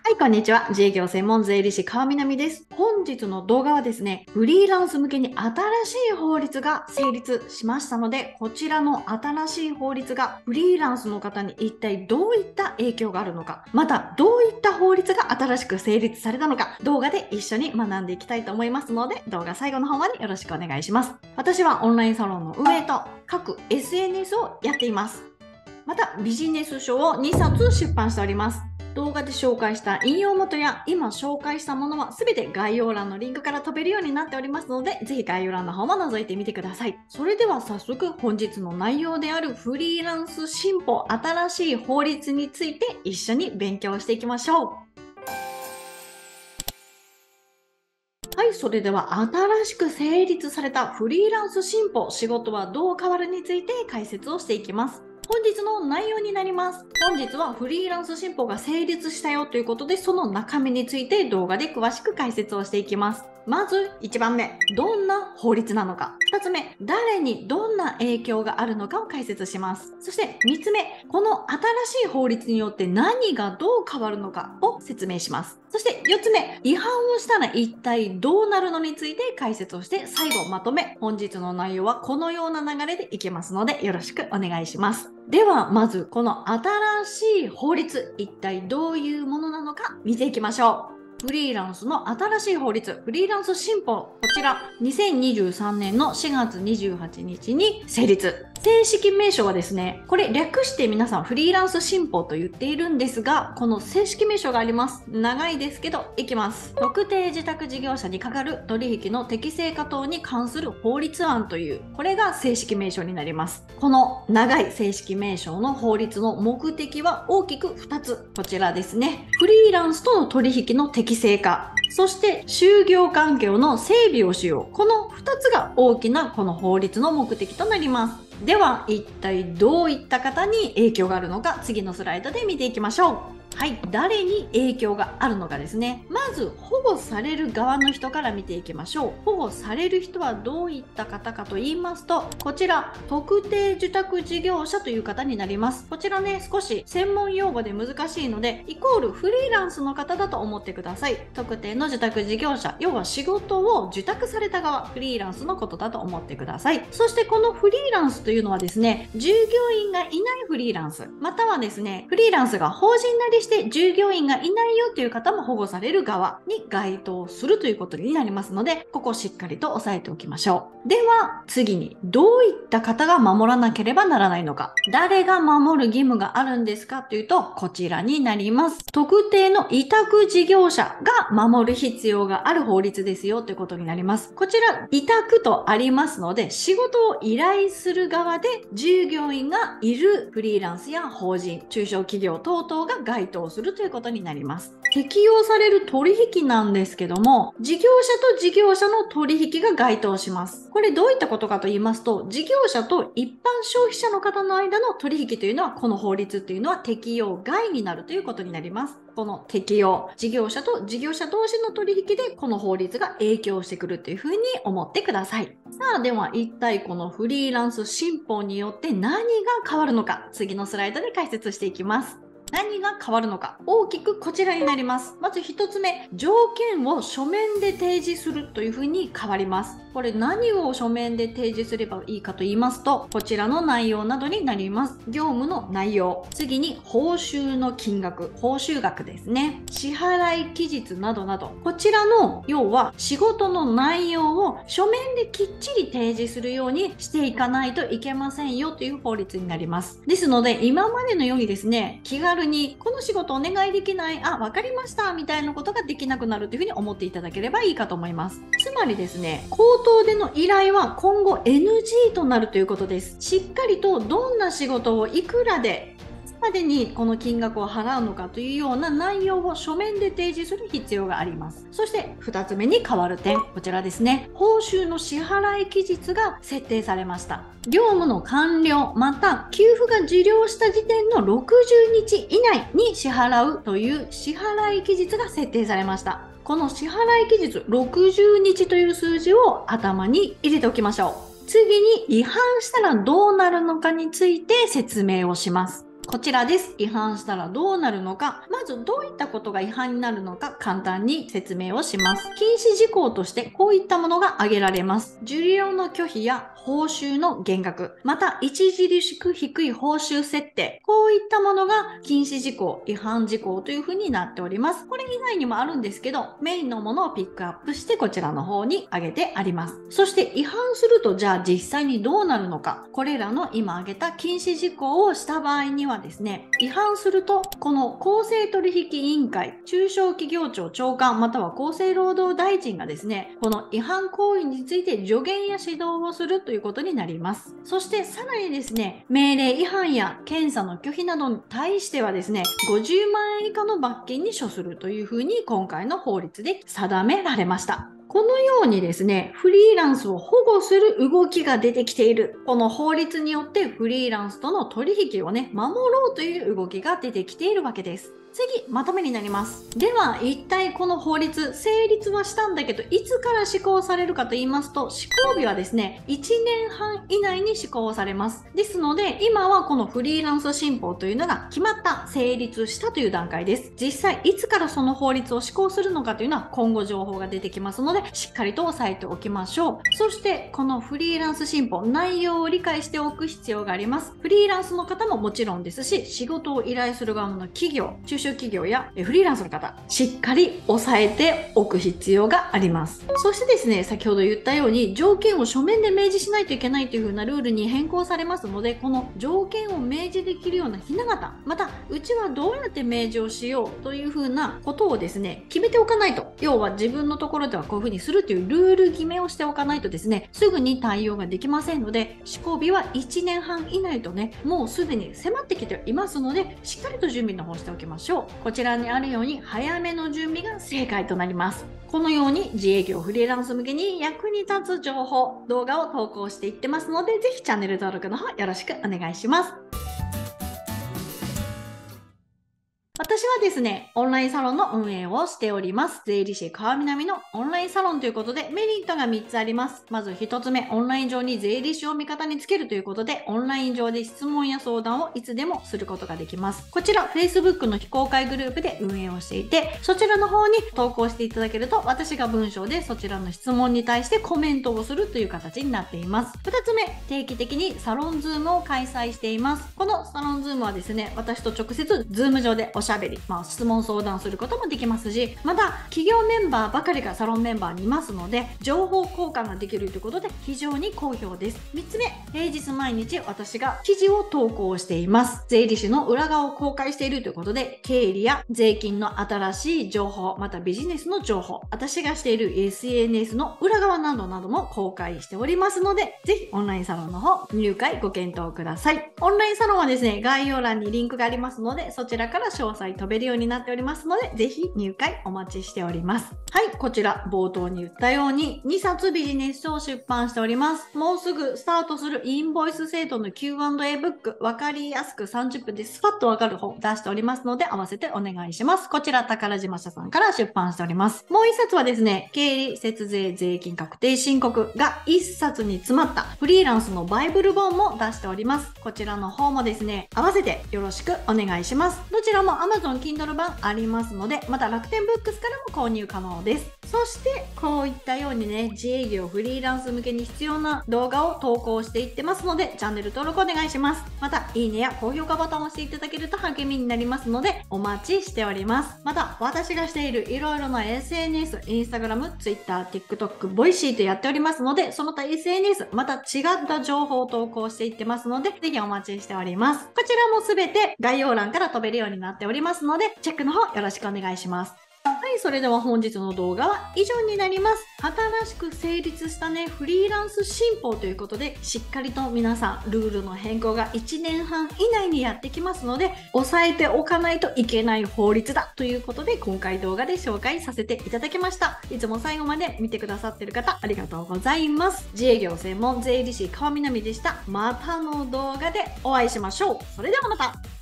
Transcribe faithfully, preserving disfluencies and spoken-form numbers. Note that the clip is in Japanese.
はい、こんにちは。自営業専門税理士川南です。本日の動画はですね、フリーランス向けに新しい法律が成立しましたので、こちらの新しい法律がフリーランスの方に一体どういった影響があるのか、またどういった法律が新しく成立されたのか、動画で一緒に学んでいきたいと思いますので、動画最後の方までよろしくお願いします。私はオンラインサロンの運営と各 エスエヌエス をやっています。またビジネス書をにさつ出版しております。動画で紹介した引用元や今紹介したものは全て概要欄のリンクから飛べるようになっておりますので、ぜひ概要欄の方も覗いてみてください。それでは早速本日の内容であるフリーランス新法新しい法律について一緒に勉強していきましょう。はい、それでは新しく成立されたフリーランス新法、仕事はどう変わるについて解説をしていきます。本日の内容になります。本日はフリーランス新法が成立したよということで、その中身について動画で詳しく解説をしていきます。まずいちばんめ、どんな法律なのか。ふたつめ、誰にどんな影響があるのかを解説します。そしてみっつめ、この新しい法律によって何がどう変わるのかを説明します。そしてよっつめ、違反をしたら一体どうなるのについて解説をして、最後まとめ。本日の内容はこのような流れでいきますのでよろしくお願いします。ではまずこの新しい法律、一体どういうものなのか見ていきましょう。フリーランスの新しい法律、フリーランス新法、こちらにせんにじゅうさんねんのしがつにじゅうはちにちに成立。正式名称はですね、これ略して皆さんフリーランス新法と言っているんですが、この正式名称があります。長いですけどいきます。特定自宅事業者に係る取引の適正化等に関する法律案という、これが正式名称になります。この長い正式名称の法律の目的は大きくふたつ。こちらですね。フリーランスとの取引の適正化、そして就業環境の整備をしよう。このふたつが大きなこの法律の目的となります。では一体どういった方に影響があるのか、次のスライドで見ていきましょう。はい、誰に影響があるのかですね。まず保護される側の人から見ていきましょう。保護される人はどういった方かと言いますと、こちら特定受託事業者という方になります。こちらね、少し専門用語で難しいので、イコールフリーランスの方だと思ってください。特定の受託事業者、要は仕事を受託された側、フリーランスのことだと思ってください。そしてこのフリーランスというのはですね、従業員がいないフリーランス、またはですね、フリーランスが法人なりして従業員がいないよという方も保護される側に該当するということになりますので、ここをしっかりと押さえておきましょう。では次に、どういった方が守らなければならないのか、誰が守る義務があるんですかというと、こちらになります。特定の委託事業者が守る必要がある法律ですよということになります。こちら委託とありますので、仕事を依頼する側で従業員がいるフリーランスや法人、中小企業等々が該当するということになります。適用される取引なんですけども、事業者と事業者の取引が該当します。これどういったことかと言いますと、事業者と一般消費者の方の間の取引というのは、この法律というのは適用外になるということになります。この適用、事業者と事業者同士の取引でこの法律が影響してくるというふうに思ってください。さあ、では一体このフリーランス新法によって何が変わるのか、次のスライドで解説していきます。何が変わるのか、大きくこちらになります。まずひとつめ、条件を書面で提示するというふうに変わります。これ何を書面で提示すればいいかと言いますと、こちらの内容などになります。業務の内容、次に報酬の金額、報酬額ですね、支払い期日などなど、こちらの要は仕事の内容を書面できっちり提示するようにしていかないといけませんよという法律になります。ですので今までのようにですね、気軽にこの仕事お願いできない、あ、わかりましたみたいなことができなくなるというふうに思っていただければいいかと思います。つまりですね、口頭での依頼は今後 エヌジー となるということです。しっかりとどんな仕事をいくらでまでにこの金額を払うのかというような内容を書面で提示する必要があります。そしてふたつめに変わる点、こちらですね。報酬の支払い期日が設定されました。業務の完了また給付が受領した時点のろくじゅうにち以内に支払うという支払い期日が設定されました。この支払い期日ろくじゅうにちという数字を頭に入れておきましょう。次に違反したらどうなるのかについて説明をします。 こちらです。違反したらどうなるのか、まずどういったことが違反になるのか簡単に説明をします。禁止事項としてこういったものが挙げられます。受領の拒否や報酬の減額、また著しく低い報酬設定、こういったものが禁止事項、違反事項というふうになっております。これ以外にもあるんですけど、メインのものをピックアップしてこちらの方に挙げてあります。そして違反するとじゃあ実際にどうなるのか、これらの今挙げた禁止事項をした場合にはですね、違反するとこの公正取引委員会、中小企業庁長官または厚生労働大臣がですね、この違反行為について助言や指導をするということになります。そしてさらにですね、命令違反や検査の拒否などに対してはですね、ごじゅうまんえん以下の罰金に処するというふうに今回の法律で定められました。このようにですね、フリーランスを保護する動きが出てきている。この法律によってフリーランスとの取引をね、守ろうという動きが出てきているわけです。次、まとめになります。では、一体この法律、成立はしたんだけど、いつから施行されるかと言いますと、施行日はですね、いちねんはん以内に施行されます。ですので、今はこのフリーランス新法というのが決まった、成立したという段階です。実際、いつからその法律を施行するのかというのは今後情報が出てきますので、しっかりと押さえておきましょう。そして、このフリーランス新法、内容を理解しておく必要があります。フリーランスの方ももちろんですし、仕事を依頼する側の企業、中小企業やフリーランスの方、しっかり押さえておく必要があります。そしてですね、先ほど言ったように条件を書面で明示しないといけないという風なルールに変更されますので、この条件を明示できるようなひな形、またうちはどうやって明示をしようという風なことをですね、決めておかないと、要は自分のところではこういう風にするというルール決めをしておかないとですね、すぐに対応ができませんので、施行日はいちねんはん以内とね、もうすでに迫ってきていますので、しっかりと準備の方しておきましょう。こちらにあるように早めの準備が正解となります。このように自営業フリーランス向けに役に立つ情報、動画を投稿していってますので、ぜひチャンネル登録の方よろしくお願いします。私はですね、オンラインサロンの運営をしております。税理士川南のオンラインサロンということでメリットがみっつあります。まずひとつめ、オンライン上に税理士を味方につけるということで、オンライン上で質問や相談をいつでもすることができます。こちら Facebook の非公開グループで運営をしていて、そちらの方に投稿していただけると、私が文章でそちらの質問に対してコメントをするという形になっています。ふたつめ、定期的にサロンズームを開催しています。このサロンズームはですね、私と直接ズーム上でおしゃべり、まあ、質問相談することもできますし、また企業メンバーばかりがサロンメンバーにいますので、情報交換ができるということで非常に好評です。みっつめ、平日毎日私が記事を投稿しています。税理士の裏側を公開しているということで、経理や税金の新しい情報、またビジネスの情報、私がしている エスエヌエス の裏側などなども公開しておりますので、ぜひオンラインサロンの方入会ご検討ください。オンラインサロンはですね、概要欄にリンクがありますので、そちらから詳細飛べるようになっておりますので、ぜひ入会お待ちしております。はい、こちら冒頭に言ったようににさつビジネス書を出版しております。もうすぐスタートするインボイス制度の キューアンドエー ブック、わかりやすくさんじゅっぷんでスパッとわかる本出しておりますので、合わせてお願いします。こちら宝島社さんから出版しております。もう一冊はですね、経理、節税、税金確定申告が一冊に詰まったフリーランスのバイブル本も出しております。こちらの方もですね、合わせてよろしくお願いします。どちらも Amazon Kindle 版ありますので、また楽天ブックスからも購入可能です。そしてこういったようにね、自営業フリーランス向けに必要な動画を投稿していってますので、チャンネル登録お願いします。またいいねや高評価ボタンを押していただけると励みになりますので、お待ちしております。また私がしているいろいろな エスエヌエス、Instagram、Twitter、TikTok、ボイシーとやっておりますので、その他 エスエヌエス、また違った情報を投稿していってますので、ぜひお待ちしております。こちらもすべて概要欄から飛べるようになっておりますので、チェックの方よろしくお願いします。はい、それでは本日の動画は以上になります。新しく成立したね、フリーランス新法ということで、しっかりと皆さん、ルールの変更がいちねんはん以内にやってきますので、押さえておかないといけない法律だということで、今回動画で紹介させていただきました。いつも最後まで見てくださっている方、ありがとうございます。自営業専門税理士川南でした。またの動画でお会いしましょう。それではまた。